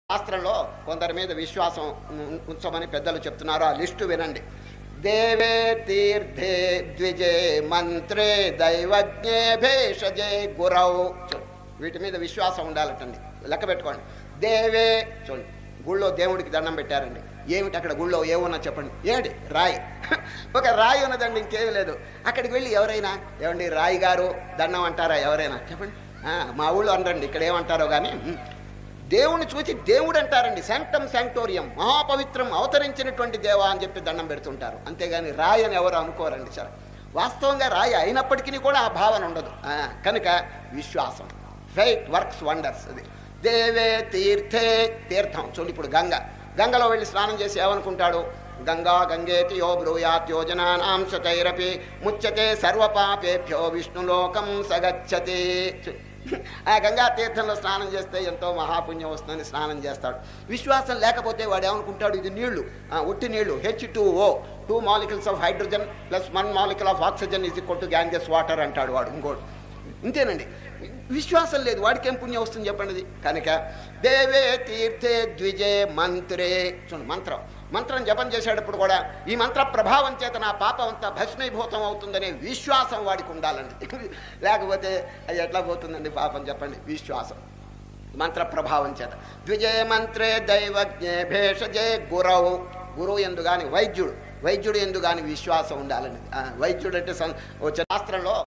శాస్త్రంలో కొందరి మీద విశ్వాసం ఉంచమని పెద్దలు చెప్తున్నారు. ఆ లిస్టు వినండి. దేవే తీర్థే ద్విజే మంత్రే దైవజ్ఞే భేషజే గురౌ. వీటి మీద విశ్వాసం ఉండాలటండి. లెక్క పెట్టుకోండి. దేవే చూడండి, గుళ్ళో దేవుడికి దండం పెట్టారండి. ఏమిటి అక్కడ గుళ్ళో ఏమున్నా చెప్పండి. ఏమిటి? రాయి. ఒక రాయి ఉన్నదండి, ఇంకేం లేదు. అక్కడికి వెళ్ళి ఎవరైనా ఏమండి రాయి గారు దండం అంటారా? ఎవరైనా చెప్పండి. మా ఊళ్ళో అనరండి, ఇక్కడ ఏమంటారో కానీ దేవుణ్ణి చూసి దేవుడు అంటారండి. శాంక్టమ్ శాంక్టోరియం, మహాపవిత్రం, అవతరించినటువంటి దేవా అని చెప్పి దండం పెడుతుంటారు. అంతేగాని రాయి అని ఎవరు అనుకోరండి. సార్ వాస్తవంగా రాయి అయినప్పటికీ కూడా ఆ భావన ఉండదు. కనుక విశ్వాసం, ఫెయిత్ వర్క్స్ వండర్స్. అది దేవే తీర్థే, తీర్థం చూడండి. ఇప్పుడు గంగలో వెళ్ళి స్నానం చేసి ఏమనుకుంటాడు? గంగా గంగేతి యో బ్రూయాత్ యోజనానాం శతైరపి ముచ్యతే సర్వపాపేభ్యో విష్ణులోకం సగచ్చతి. ఆ గంగా తీర్థంలో స్నానం చేస్తే ఎంతో మహాపుణ్యం వస్తుందని స్నానం చేస్తాడు. విశ్వాసం లేకపోతే వాడు ఏమనుకుంటాడు? ఇది నీళ్లు, ఉట్టి నీళ్లు, H2O, 2 molecules of hydrogen plus 1 molecule of oxygen is equal to Ganges water అంటాడు వాడు. ఇంకోటి ఇంతేనండి. విశ్వాసం లేదు, వాడికి ఏం పుణ్యం వస్తుంది చెప్పండి. కనుక దేవే తీర్థే ద్విజే మంత్రే. చూడండి, మంత్రం జపం చేసేటప్పుడు కూడా ఈ మంత్ర ప్రభావం చేత నా పాపం అంతా భస్మీభూతం అవుతుందనే విశ్వాసం వాడికి ఉండాలండి. లేకపోతే అది ఎట్లా పోతుందండి పాపం చెప్పండి. విశ్వాసం మంత్ర ప్రభావం చేత. ద్విజే మంత్రే దైవజ్ఞే భేషజే గురవు. గురువు ఎందు కానీ వైద్యుడు ఎందు కానీ విశ్వాసం ఉండాలండి. వైద్యుడు అంటే శాస్త్రంలో